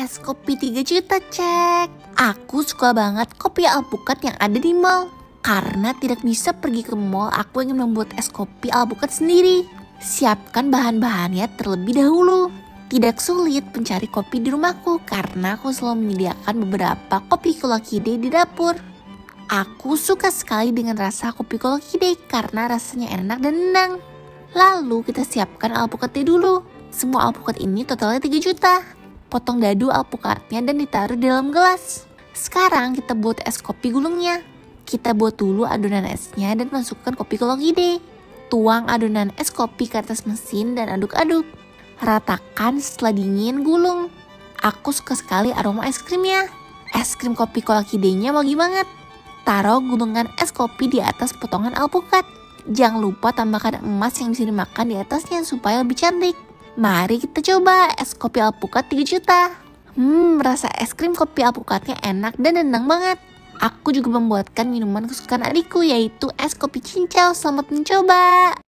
Es kopi 3 juta cek. Aku suka banget kopi alpukat yang ada di mall. Karena tidak bisa pergi ke mall, aku ingin membuat es kopi alpukat sendiri. Siapkan bahan-bahannya terlebih dahulu. Tidak sulit mencari kopi di rumahku karena aku selalu menyediakan beberapa kopi Kolakide di dapur. Aku suka sekali dengan rasa kopi Kolakide karena rasanya enak dan nendang. Lalu kita siapkan alpukatnya dulu. Semua alpukat ini totalnya 3 juta. Potong dadu alpukatnya dan ditaruh di dalam gelas. Sekarang kita buat es kopi gulungnya. Kita buat dulu adonan esnya dan masukkan kopi Kolakide. Tuang adonan es kopi ke atas mesin dan aduk-aduk. Ratakan setelah dingin gulung. Aku suka sekali aroma es krimnya. Es krim kopi Kolakidenya wangi banget. Taruh gulungan es kopi di atas potongan alpukat. Jangan lupa tambahkan emas yang bisa dimakan di atasnya supaya lebih cantik. Mari kita coba es kopi alpukat 3 juta. Rasa es krim kopi alpukatnya enak dan nendang banget. Aku juga membuatkan minuman kesukaan adikku yaitu es kopi cincau. Selamat mencoba.